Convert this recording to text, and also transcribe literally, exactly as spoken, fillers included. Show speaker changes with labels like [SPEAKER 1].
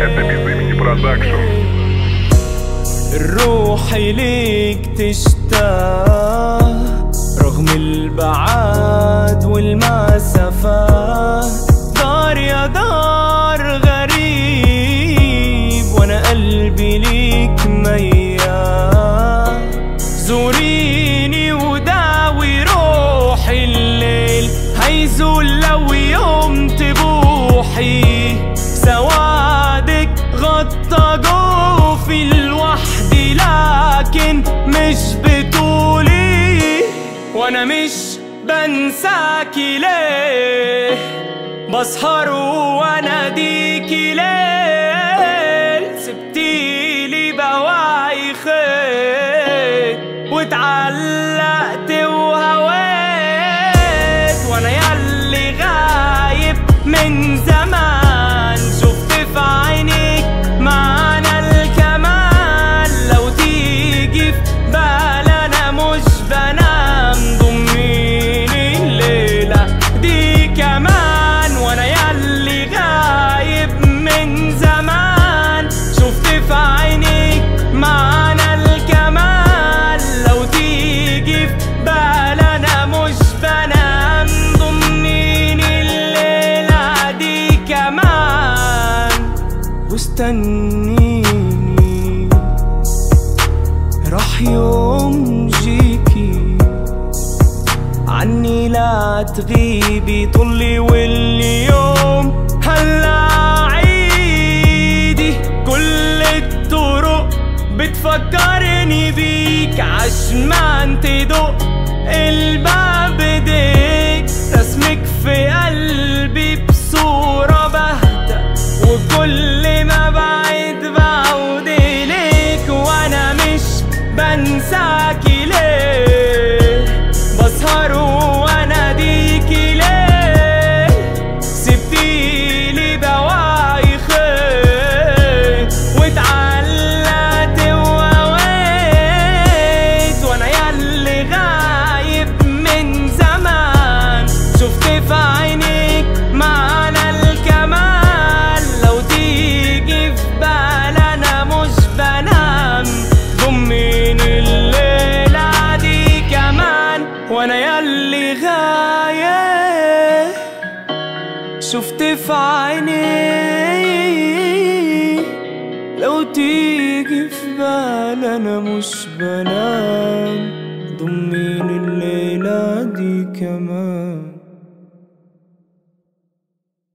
[SPEAKER 1] Это Безымени Продакшн.
[SPEAKER 2] الروح إليك تشتاق رغم البعاد والمسافات. دار يا دار غريب وانا قلبي ليك ميال. زوريني وداوي روحي، الليل هيزول لو يوم تبوحي. سوادك غطى جوفي لوحدي، لكن مش بطولي وانا مش بنساكي. ليه بسهر واناديكي ليل؟ سبتيلي بواعي خيط واتعلقت وهويت، وانا ياللي غايب من زمان. شفت في عينيك معنى الكمال، لو تيجي في بال انا مش بنام. ضميني الليلة دي كمان، وانا ياللي غايب من زمان. شفت في عينيك معنى الكمال، لو تيجي في بال انا مش بنام. ضميني الليلة دي كمان واستنيني، راح يوم جيكي عني لا تغيبي. طلي واليوم هلا عيدي، كل الطرق بتفكرني بيك. عشمان تدق الباب ايديك، رسمك في قلبي بصورة بهتة، وكل ما بعد بعود إليك وانا مش بنساكي. ليه بسهر واناديكي ليه؟ سبتيلي بواعي خيط واتعلقت وهويت، وانا ياللي غايب من زمان. شفت في عينيك معنى الكمال، لو تيجي في بال انا مش بنام. ضميني الليلة دي كمان، وانا ياللي غايب. شفت في عينيك لو تيجي في بال انا مش بنام. ضميني الليلة دي كمان.